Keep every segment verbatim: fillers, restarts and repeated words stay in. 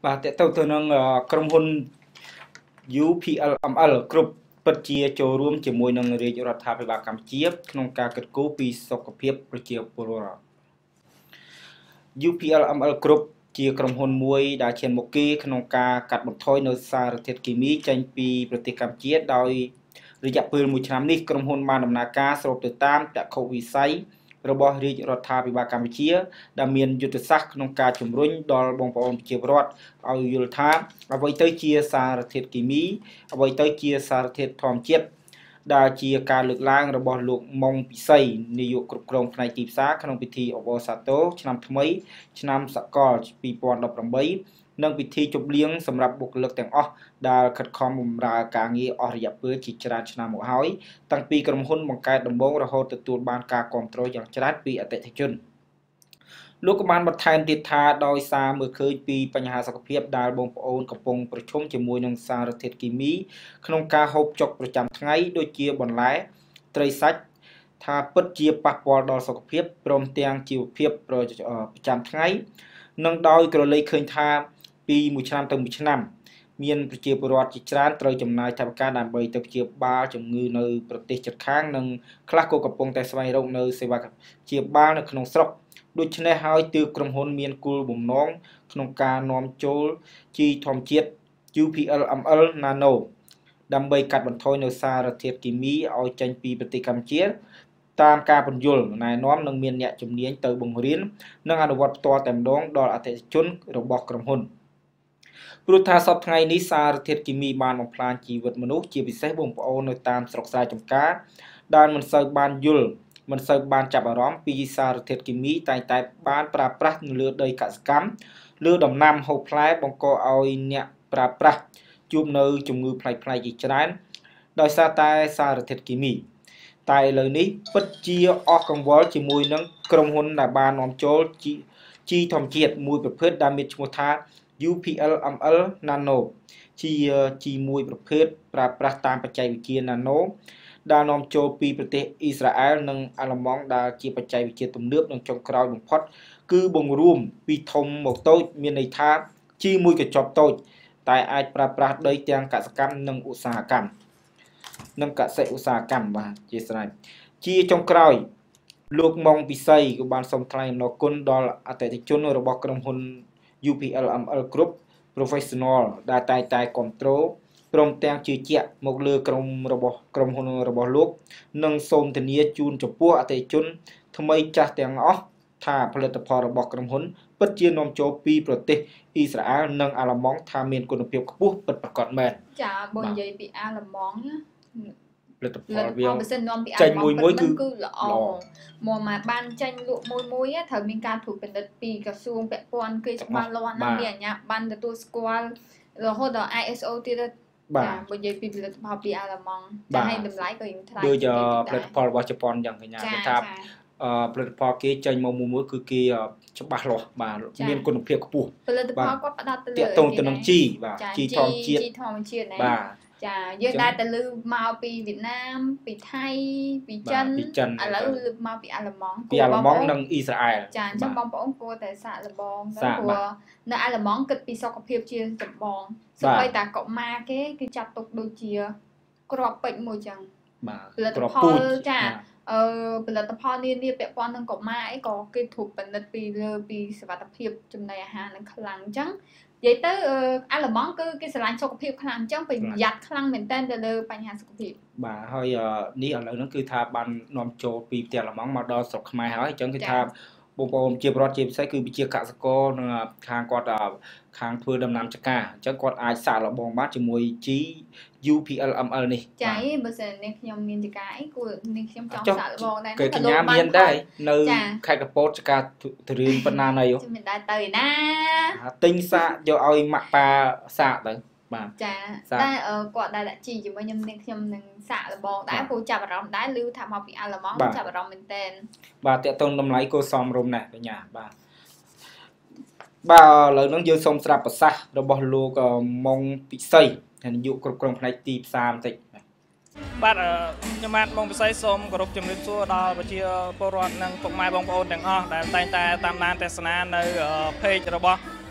បាទតើទៅទៅនឹងក្រុមហ៊ុន ยู พี แอล เอ็ม แอล គ្រប់ពិតជាចូលរួមជាមួយនឹងរាជរដ្ឋាភិបាលកម្ពុជាក្នុងការកិត្តគូពីសុខភាពប្រជាពលរដ្ឋ ยู พี แอล เอ็ม แอล គ្រប់ជាក្រុមហ៊ុនមួយដែលឈានមុខគេក្នុងការកាត់បន្ថយនៅសារធាតុគីមីចេញពីប្រទេសកម្ពុជាដោយរយៈពេលមួយឆ្នាំនេះក្រុមហ៊ុនបានដំណើរការស្របទៅតាមតក្កវិស័យរបស់រាជរដ្ឋាភិបាលកម្ពុជាដែលមានយុទ្ធសាស្ត្រក្នុងការជំរុញដល់បងប្អូនប្រជាពលរដ្ឋឲ្យយល់ថាអ្វីទៅជាសារធាតុគីមីអ្វីទៅជាសារធាតុធម្មជាតិដែលជាការលើកឡើងរបស់លោកម៉ុងពិសីនាយកគ្រប់គ្រងផ្នែកទីផ្សារក្នុងពិធីអបអរសាទរឆ្នាំថ្មីឆ្នាំសកលពីរពាន់ដប់ប្រាំបីនិងពិធីជប់លៀងសម្រាប់បុគ្គលិកទាំងអស់ដែលខិតខំបម្រើការងារអស់រយៈពេលជាច្រើនឆ្នាំមកហើយតាំងពីក្រុមហ៊ុនបង្កើតដំបូងរហូតទទួលបានការគាំទ្រយ៉ាងច្រើនពីអតិថិជនលោកក៏បានបន្ថែមទៀតថាដោយសារមើលឃើញពីបញ្ហាសុខភាពដែលបងប្អូនកំពុងប្រឈមជាមួយនឹងសារធាតុគីមីក្នុងការហូបចុកប្រចាំថ្ងៃដូចជាបន្លែត្រីសាច់ថាពិតជាប៉ះពាល់ដល់សុខភាពព្រមទាំងជីវភាពប្រចាំថ្ងៃនិងដោយក្រឡេកឃើញថាពីមួយឆ្នាំទៅមួយឆ្នាំមានប្រជាពលរដ្ឋជាច្រើនត្រូវចំណាយថវិកាដើម្បីទៅព្យាបាលជំងឺនៅប្រទេសជិតខាងនិងខ្លះក៏កំពុងតែស្វែងរកនៅសេវាព្យាបាលនៅក្នុងស្រុកដូច្នេះហើយទើបក្រុមហ៊ុនមានគោលបំណងក្នុងការនាំចូលជីធម្មជាតិ ยู พี แอล เอ็ม แอล Nano ដើម្បីកាត់បន្ថយនៅសារធាតុគីមីឲ្យចេញពីប្រទេសកម្ពុជាតាមការពន្យល់ណែនាំនិងមានអ្នកជំនាញទៅបង្រៀននិងអនុវត្តផ្ទាល់តែម្ដងដល់អតិថិជនរបស់ក្រុមហ៊ុនព្រោះថាសពថ្ងៃនេះសារធាតុគីមីបានបំផ្លាញជីវិតមនុស្សជាពិសេសបងប្អូននៅតាមស្រុកស្រែចម្ការដែលមិនសូវបានយល់មិនសូវបានចាប់អារម្មណ៍ពីសារធាតុគីមីតែតែបានប្រើប្រាស់នៅលើដីកសិកម្មលើដំណាំហូបផ្លែបង្កឲ្យអ្នកប្រើប្រាស់ជួបនៅជំងឺផ្លែផ្លែជាច្រើនដោយសារតែសារធាតុគីមីតែឥឡូវនេះពិតជាអស់កង្វល់ជាមួយនឹងក្រុមហ៊ុនដែលបាននាំចូលជីធម្មជាតិមួយប្រភេទដែលមានឈ្មោះថា ยู พี แอล เอ็ม แอล Nano ជាជីមួយប្រភេទប្រើប្រាស់តាមបច្ចេកវិទ្យា Nano ដែលនាំចូលពីប្រទេសអ៊ីស្រាអែលនិងអាល្លឺម៉ង់ដែលជាបច្ចេកវិទ្យាទំនើបនិងចុងក្រោយបំផុតគឺបង្រួមពីធំមកតូចមានន័យថាជីមួយកញ្ចប់តូចតែអាចប្រើប្រាស់ដីទាំងកសិកម្មនិងឧស្សាហកម្មនិងកសិឧស្សាហកម្មបាទជាស្រេចជាចុងក្រោយលោកម៉ុងពិសីក៏បានសូមថ្លែងអំណរគុណដល់អតិថិជនរបស់ក្រុមហ៊ុន ยู พี แอล เอ็ม แอล Group Professional ដែលតែងតែគ្រប់គ្រងព្រមទាំងជឿជាក់មកលើក្រុមរបស់ក្រុមហ៊ុនរបស់លោកនិងសូមធានាជូនចំពោះអតិថិជនថ្មីចាស់ទាំងអស់ថាផលិតផលរបស់ក្រុមហ៊ុនពិតជានាំចូលពីប្រទេសអ៊ីស្រាអែលនិងអាល្លឺម៉ង់ថាមានគុណភាពខ្ពស់ពិតប្រាកដមែនចាបើនិយាយពីអាល្លឺម៉ង់ផលិតផលវាបើសិននាំពីអាល្លឺម៉ង់គឺគឺល្អមកមកបានចាញ់លក់មួយមួយត្រូវមានការត្រួតពិនិត្យពីក្រសួងពាក់ព័ន្ធគេច្បាស់លាស់ណាស់មានអាជ្ញាប័ណ្ណទទួលស្គាល់រហូតដល់ ไอ เอส โอ ទៀតចាបើនិយាយពីផលិតផលពីអាល្លឺម៉ង់តែឲ្យតម្លៃក៏យ៉ាងថ្លៃដូចផលិតផលរបស់ជប៉ុនយ៉ាងកញ្ញាគេថាអឺផលិតផលគេចេញមកមួយមួយគឺគេច្បាស់លាស់បាទមានគុណភាពខ្ពស់ផលិតផលគាត់ផ្ដោតទៅលើតាក់ទងទៅនឹងជីបាទជីធម្មជាតិជីធម្មជាតិណាបាទចាយើងដែរទៅលឺមកពីវៀតណាមពីថៃពីចិនឥឡូវលឺមកពីអាល្លឺម៉ង់ពីអាល្លឺម៉ង់និងអ៊ីស្រាអែលចាអញ្ចឹងបងប្អូនគួរតែសាកល្បងទៅព្រោះនៅអាល្លឺម៉ង់គិតពីសុខភាពជាចម្បងសូម្បីតែកុមារគេគឺចាត់ទុកដូចជាក្របពេជ្រមួយចឹងបាទក្របពូជចាអឺផលិតផលនានាពាក់ព័ន្ធនឹងកុមារអីក៏គេត្រួតពិនិត្យពីលើពីសុវត្ថិភាពចំណីអាហារនឹងខ្លាំងអញ្ចឹងនិយាយទៅអាល្លឺម៉ង់គឺគេស្រឡាញ់សុខភាពខ្លាំងអញ្ចឹងប្រយ័ត្នខ្លាំងមែនតើទៅលើបញ្ហាសុខភាពបាទហើយនេះឥឡូវហ្នឹងគឺថាបាននាំចូលពីផ្ទះអាល្លឺម៉ង់មកដល់ស្រុកខ្មែរហើយអញ្ចឹងគឺថាបងប្អូនជាប្រវត្តិជាពិសេសគឺវិជាកសិករនិងខាងគាត់ខាងធ្វើដំណាំចការអញ្ចឹងគាត់អាចសាកល្បងបានជាមួយ ជី ยู พี แอล เอ็ม แอล នេះចាបើសិននេះខ្ញុំមានចការអីគួរនេះខ្ញុំចង់សាកល្បងដែរគេកញ្ញាមានដែរនៅខេត្តកពតចការទៅរៀនប៉ុណ្ណាណីខ្ញុំមិនដែរទៅឯណាទិញសាកយកឲ្យម៉ាក់ប៉ាសាកទៅបាទចាតែគាត់ដែរដាក់ជីជាមួយខ្ញុំនេះខ្ញុំនឹងសាកល្បងដែរព្រោះចាប់អារម្មណ៍ដែរឮថាមកពីអាល្លឺម៉ង់ចាប់អារម្មណ៍មែនតើបាទតាក់ទងតម្លៃក៏សមរម្យដែរកញ្ញាបាទបាទឥឡូវហ្នឹងយើងសូមស្ដាប់ប្រសាសន៍របស់លោកម៉ុងពិសីនាយកគ្រប់គ្រងផ្នែកទីផ្សារបន្តិចបាទខ្ញុំបាទម៉ុងពិសីសូមគោរពជំរាបសួរដល់ប្រជាពលរដ្ឋនិងពុកម៉ែបងប្អូនទាំងអស់ដែលតែងតែតាមដានទស្សនានៅ page របស់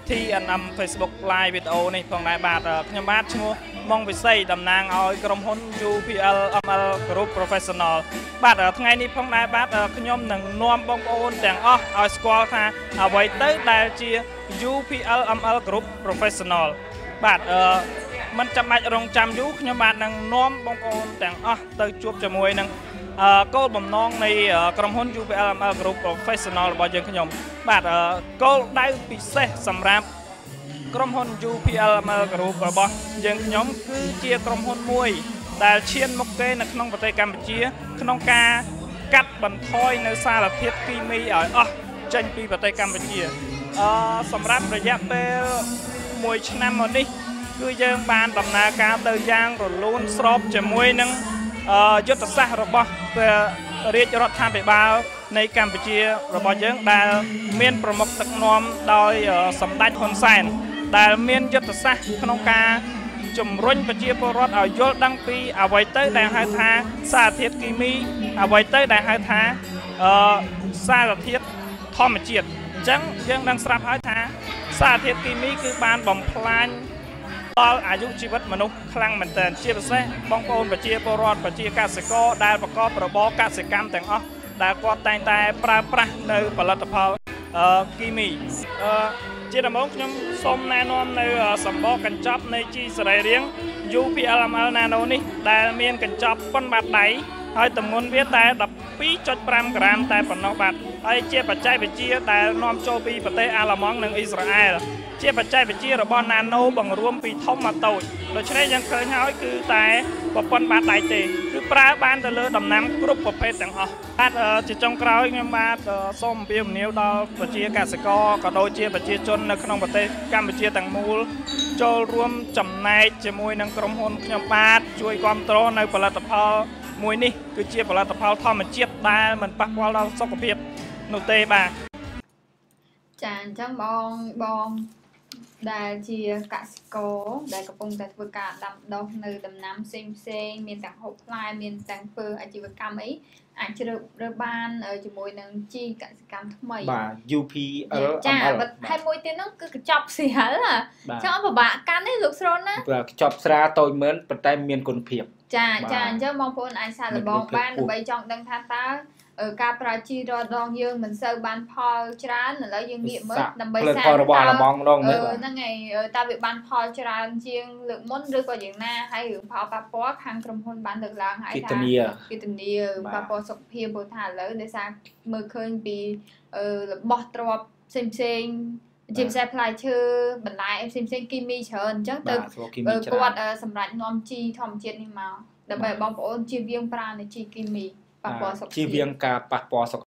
ที เอ็น เอ็ม Facebook Live វីដេអូនេះផងដែរបាទខ្ញុំបាទឈ្មោះម៉ុងវិស័យតំណាងឲ្យក្រុមហ៊ុន ยู พี แอล เอ็ม แอล Group Professional បាទថ្ងៃនេះផងដែរបាទខ្ញុំនឹងនាំបងប្អូនទាំងអស់ឲ្យស្គាល់ថាអ្វីទៅដែលជា ยู พี แอล เอ็ม แอล Group Professional បាទអឺមិនចាំបាច់រងចាំយូរខ្ញុំបាទនឹងនាំបងប្អូនទាំងអស់ទៅជួបជាមួយនឹងគោលបំណងនៃក្រុមហ៊ុន ยู พี แอล เอ็ม แอล Group Professional របស់យើងខ្ញុំបាទគោលដៅពិសេសសម្រាប់ក្រុមហ៊ុន ยู พี แอล เอ็ม แอล Group របស់យើងខ្ញុំគឺជាក្រុមហ៊ុនមួយដែលឈានមុខគេនៅក្នុងប្រទេសកម្ពុជាក្នុងការកាត់បន្ថយនៅសារធាតុគីមីឲ្យអស់ចេញពីប្រទេសកម្ពុជាអឺសម្រាប់រយៈពេលមួយឆ្នាំមកនេះគឺយើងបានដំណើរការទៅយ៉ាងរលូនស្របជាមួយនឹងយុទ្ធសាស្ត្ររបស់រាជរដ្ឋាភិបាលនៃកម្ពុជារបស់យើងដែលមានប្រមុខដឹកនាំដោយសម្ដេចហ៊ុនសែនដែលមានយុទ្ធសាស្ត្រក្នុងការជំរុញប្រជាពលរដ្ឋឲ្យយល់ដឹងពីអ្វីទៅដែលហៅថាសារធាតុគីមីអ្វីទៅដែលហៅថាសារធាតុធម្មជាតិអញ្ចឹងយើងដឹងស្រាប់ហើយថាសារធាតុគីមីគឺបានបំផ្លាញដល់អាយុជីវិតមនុស្សខ្លាំងមែនទែនជាពិសេសបងប្អូនប្រជាពលរដ្ឋប្រជាកសិករដែលប្រកបរបរកសិកម្មទាំងអស់ដែលគាត់តែងតែប្រើប្រាស់នៅផលិតផលគីមីជាដំបូងខ្ញុំសូមណែនាំនៅសម្បកកញ្ចប់នៃជីសរីរាង្គ ยู พี แอล เอ็ม แอล Nano នេះដែលមានកញ្ចប់ប៉ុនបាតដៃហើយទម្ងន់វាតែ ដប់ពីរ ចុច ប្រាំ ក្រាមតែប៉ុណ្ណោះបាទហើយជាបច្ចេកវិទ្យាដែលនាំចូលពីប្រទេសអាល្លឺម៉ង់និងអ៊ីស្រាអែលជាបច្ចេកវិទ្យារបស់ Nano បង្រួមពីធំមកតូចដូច្នេះយើងឃើញហើយគឺតែប្រព័ន្ធបាតដៃទេគឺប្រើបានទៅលើដំណាំគ្រប់ប្រភេទទាំងអស់បាទជាចុងក្រោយខ្ញុំបាទសូមអំពាវនាវដល់ប្រជាកសិករក៏ដូចជាប្រជាជននៅក្នុងប្រទេសកម្ពុជាទាំងមូលចូលរួមចំណែកជាមួយនឹងក្រុមហ៊ុនខ្ញុំបាទជួយគាំទ្រនៅផលិតផលមួយនេះគឺជាផលិតផលធម្មជាតិដែលមិនប៉ះពាល់ដល់សុខភាពនោះទេបាទចាអញ្ចឹងបងបងដែលជាកសិករដែលកំពុងតែធ្វើការដាំដុះនៅដំណាំផ្សេងផ្សេងមានទាំងហូបផ្លែមានទាំងធ្វើអាជីវកម្មអីអាចជ្រើសរើសបានជាមួយនឹងជីកសិកម្មថ្មីបាទ ยู พี แอลចាហើយមួយទៀតនោះគឺកញ្ចប់ស្រាលអញ្ចឹងពិបាកកាន់នេះលោកស្រូនណាបាទកញ្ចប់ស្រាលតូចមែនប៉ុន្តែមានគុណភាពចាចាអញ្ចឹងបងប្អូនអាចសាកល្បងបានដើម្បីចង់ដឹងថាតើការប្រើជីរដងយើងមិនសូវបានផលច្រើនឥឡូវយើងងាកមើលដើម្បីសាកផលរបស់អាល្លឺម៉ង់ម្ដងមើលហ្នឹងហើយតើវាបានផលច្រើនជាងលើកមុនឬក៏យ៉ាងណាហើយរឿងផលប៉ះពាល់ខាងក្រុមហ៊ុនបានលើកឡើងហើយថាគិតនាប៉ះពាល់សុខភាពព្រោះថាឥឡូវដោយសារមើលឃើញពីរបស់ទ្រព្យផ្សេងផ្សេងជាពិសេសផ្លែឈើបន្លែផ្សេងផ្សេងគីមីច្រើនអញ្ចឹងទៅគាត់សម្រាប់នាំជីធម្មជាតិនេះមកដើម្បីបងប្អូនជៀសវាងប្រើនៃជីគីមីប៉ះពាល់សុខភាពជៀសវាងការប៉ះពាល់សុខ